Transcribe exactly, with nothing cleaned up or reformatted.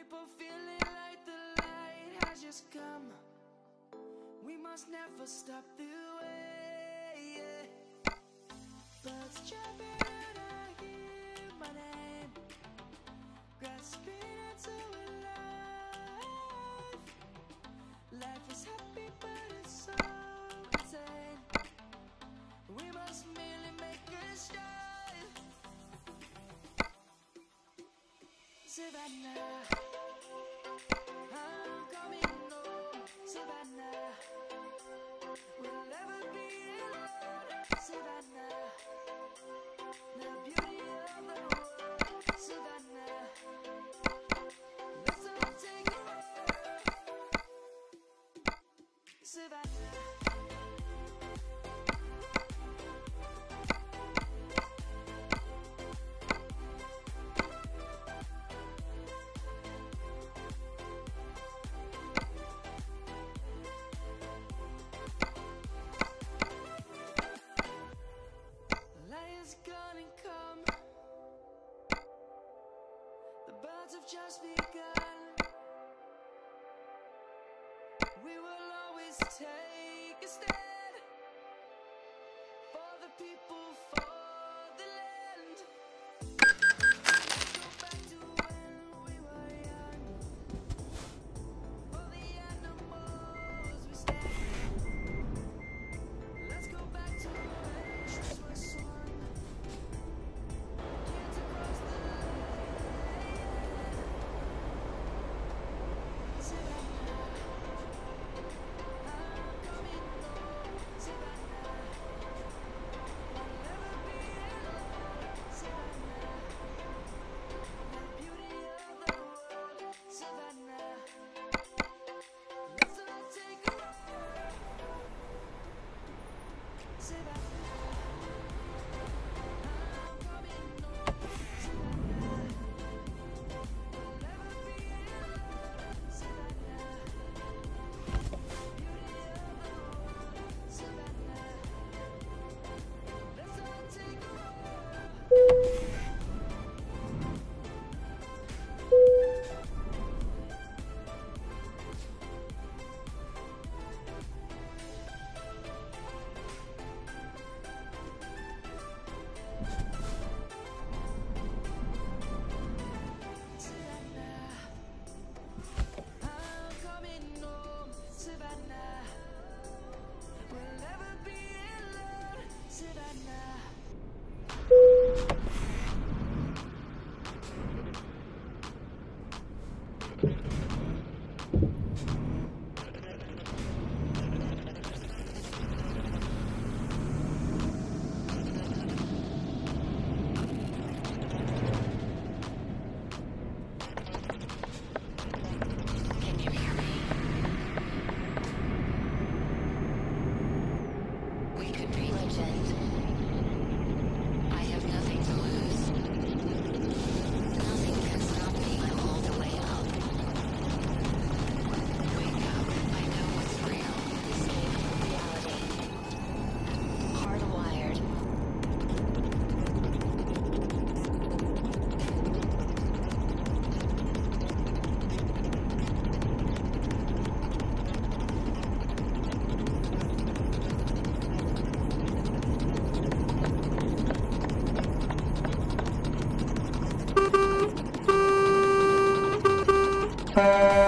People feeling like the light has just come. We must never stop the way, yeah. Birds chirping and I hear my name, grasping into a life. Life is happy but it's so insane. We must merely make a start. Savannah, I'm coming home. Savannah, we'll never be alone. Savannah, the beauty of the world. Savannah, let's all take it home. Savannah. Gonna come. The birds have just begun. We will always take a stand for the people, for the land. Let's go back to when we were young. For the animals we stand. Let's go back to when trees were swung. Uh...